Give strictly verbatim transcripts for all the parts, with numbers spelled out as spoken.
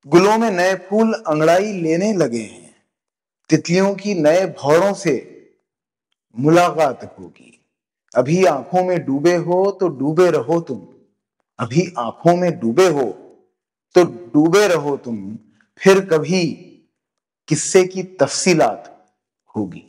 गुलों में नए फूल अंगड़ाई लेने लगे हैं, तितलियों की नए भौरों से मुलाकात होगी। अभी आंखों में डूबे हो तो डूबे रहो तुम, अभी आंखों में डूबे हो तो डूबे रहो तुम, फिर कभी किस्से की तफसीलात होगी।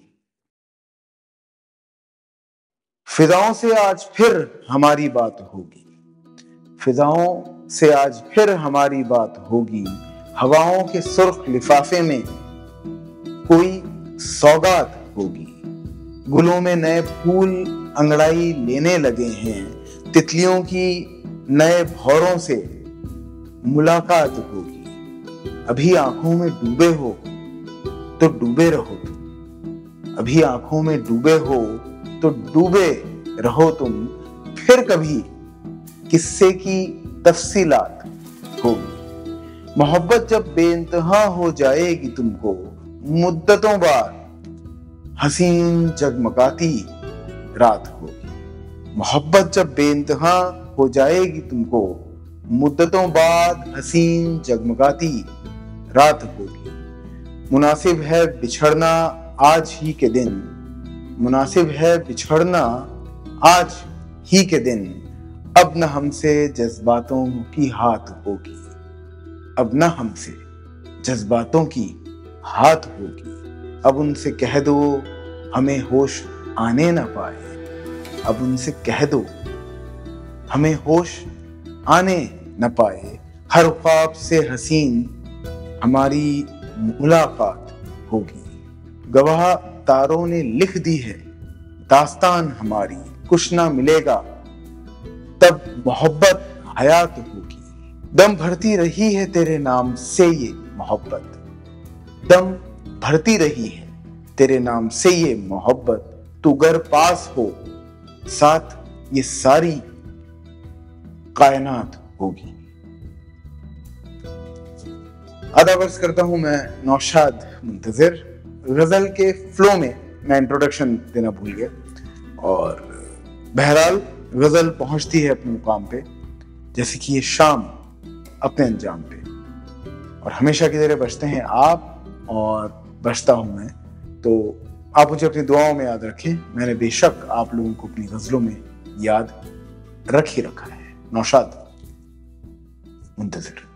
फिजाओं से आज फिर हमारी बात होगी, फिजाओं से आज फिर हमारी बात होगी। हवाओं के सुर्ख लिफाफे में कोई सौगात होगी। गुलों में नए फूल अंगड़ाई लेने लगे हैं, तितलियों की नए भौरों से मुलाकात होगी। अभी आंखों में डूबे हो तो डूबे रहो तुम, अभी आंखों में डूबे हो तो डूबे रहो तुम, फिर कभी किस्से की तफसीलात होगी। मोहब्बत जब बेइंतहा हो जाएगी तुमको, मुद्दतों बाद हसीन जगमगाती रात होगी। मोहब्बत जब बेइंतहा हो जाएगी तुमको, मुद्दतों बाद हसीन जगमगाती रात होगी। मुनासिब है बिछड़ना आज ही के दिन, मुनासिब है बिछड़ना आज ही के दिन, अब न हमसे जज्बातों की हाथ होगी, अब न हमसे जज्बातों की हाथ होगी। अब उनसे कह दो हमें होश आने न पाए, अब उनसे कह दो हमें होश आने न पाए। हर ख्वाब से हसीन हमारी मुलाकात होगी। गवाह तारों ने लिख दी है दास्तान हमारी, कुछ ना मिलेगा तब मोहब्बत हयात होगी। दम भरती रही है तेरे नाम से ये मोहब्बत, दम भरती रही है तेरे नाम से ये मोहब्बत। तू गर पास हो साथ ये सारी कायनात होगी। अदा वर्ष करता हूं मैं नौशाद मुंतजिर। गजल के फ्लो में मैं इंट्रोडक्शन देना भूल गया और बहरहाल गजल पहुंचती है अपने मुकाम पे, जैसे कि ये शाम अपने अंजाम पे। और हमेशा की तरह बचते हैं आप और बचता हूं मैं, तो आप मुझे अपनी दुआओं में याद रखें। मैंने बेशक आप लोगों को अपनी गजलों में याद रख ही रखा है। नौशाद मुंतजिर।